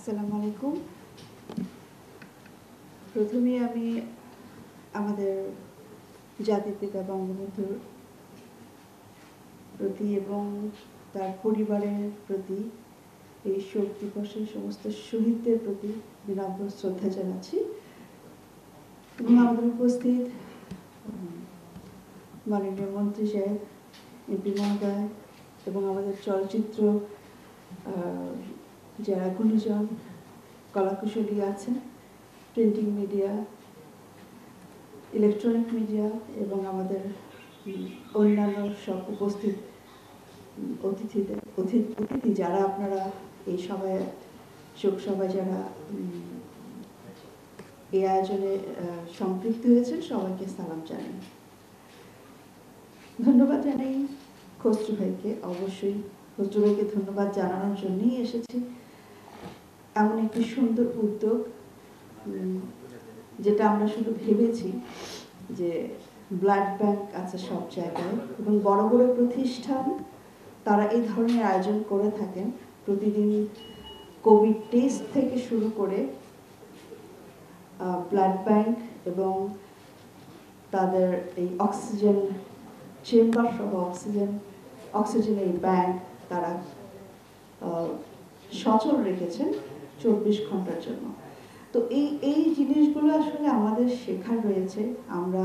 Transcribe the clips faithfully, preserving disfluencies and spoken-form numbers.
আসসালামু আলাইকুম। প্রথমে আমি আমাদের জাতির পিতা বঙ্গবন্ধুর প্রতি এবং তার পরিবারের প্রতি এই শোক দিবসের সমস্ত শহীদদের প্রতি বিনম্র শ্রদ্ধা জানাচ্ছি এবং আমাদের উপস্থিত মাননীয় মন্ত্রী সাহেব, এমপি মহোদয় এবং আমাদের চলচ্চিত্র যারা গুণীজন কলাকুশলী আছেন, প্রিন্টিং মিডিয়া, ইলেকট্রনিক মিডিয়া এবং আমাদের অন্যান্য সব উপস্থিত অতিথিদের অতিথি যারা আপনারা এই সভায় শোক সভায় যারা এই আয়োজনে সম্পৃক্ত হয়েছেন সবাইকে সালাম জানাই। ধন্যবাদ জানাই খসরু ভাইকে, অবশ্যই খসরু ভাইকে ধন্যবাদ জানানোর জন্যই এসেছি। এমন একটি সুন্দর উদ্যোগ যেটা আমরা শুধু ভেবেছি যে ব্লাড ব্যাংক আছে সব জায়গায় এবং বড় বড় প্রতিষ্ঠান তারা এই ধরনের আয়োজন করে থাকেন। প্রতিদিন কোভিড টেস্ট থেকে শুরু করে ব্লাড ব্যাংক এবং তাদের এই অক্সিজেন চেম্বার সহ অক্সিজেন অক্সিজেনের ব্যাংক তারা সচল রেখেছেন চব্বিশ ঘন্টার জন্য। তো এই এই জিনিসগুলো আসলে আমাদের শেখার রয়েছে। আমরা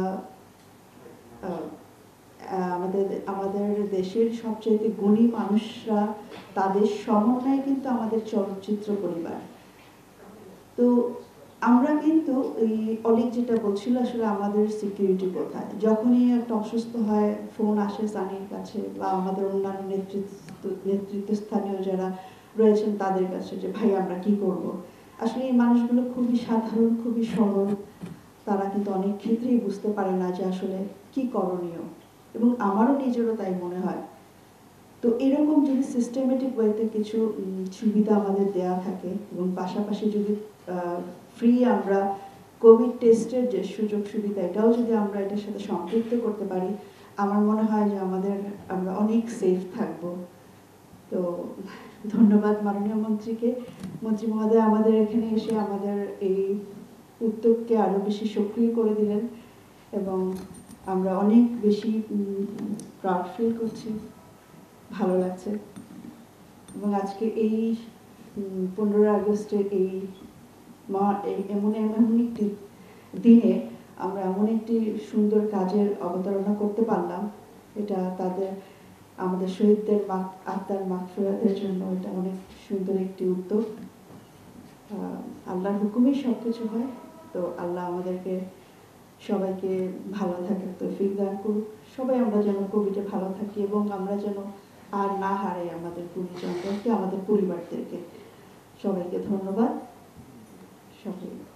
আমাদের আমাদের দেশের সবচেয়ে গুণী মানুষরা তাদের সমন্বয়ে কিন্তু আমাদের চলচ্চিত্র পরিবার। তো আমরা কিন্তু এই অনেক যেটা বলছিল আসলে আমাদের সিকিউরিটি কোথায়, যখনই একটা অসুস্থ হয় ফোন আসে সানির কাছে বা আমাদের অন্যান্য নেতৃত্ব নেতৃত্বস্থানীয় যারা রয়েছেন তাদের কাছে যে ভাই আমরা কি করব। আসলে এই মানুষগুলো খুবই সাধারণ, খুবই সরল, তারা কিন্তু অনেক ক্ষেত্রেই বুঝতে পারে না যে আসলে কি করণীয়, এবং আমারও নিজেরও তাই মনে হয়। তো এরকম যদি সিস্টেমেটিক ওয়েতে কিছু সুবিধা আমাদের দেওয়া থাকে এবং পাশাপাশি যদি ফ্রি আমরা কোভিড টেস্টের যে সুযোগ সুবিধা এটাও যদি আমরা এটার সাথে সম্পৃক্ত করতে পারি, আমার মনে হয় যে আমাদের আমরা অনেক সেফ থাকব। তো ধন্যবাদ মাননীয় মন্ত্রীকে। মন্ত্রী মহোদয় আমাদের এখানে এসে আমাদের এই উদ্যোগকে আরো বেশি সক্রিয় করে দিলেন এবং আমরা অনেক বেশি প্রাউড ফিল করছি, ভালো লাগছে। এবং আজকে এই পনেরোই আগস্টের এই এমন এমন একটি দিনে আমরা এমন একটি সুন্দর কাজের অবতারণা করতে পারলাম, এটা তাদের আমাদের শহীদদের আত্মার মাগফিরাতের জন্য এটা অনেক সুন্দর একটি উদ্যোগ। আল্লাহর হুকুমেই সব কিছু হয়। তো আল্লাহ আমাদেরকে সবাইকে ভালো থাকার তৌফিক দান করুক। সবাই আমরা যেন কোভিডে ভালো থাকি এবং আমরা যেন আর না হারাই আমাদের গুণীজনদেরকে, আমাদের পরিবারদেরকে। সবাইকে ধন্যবাদ। সবাই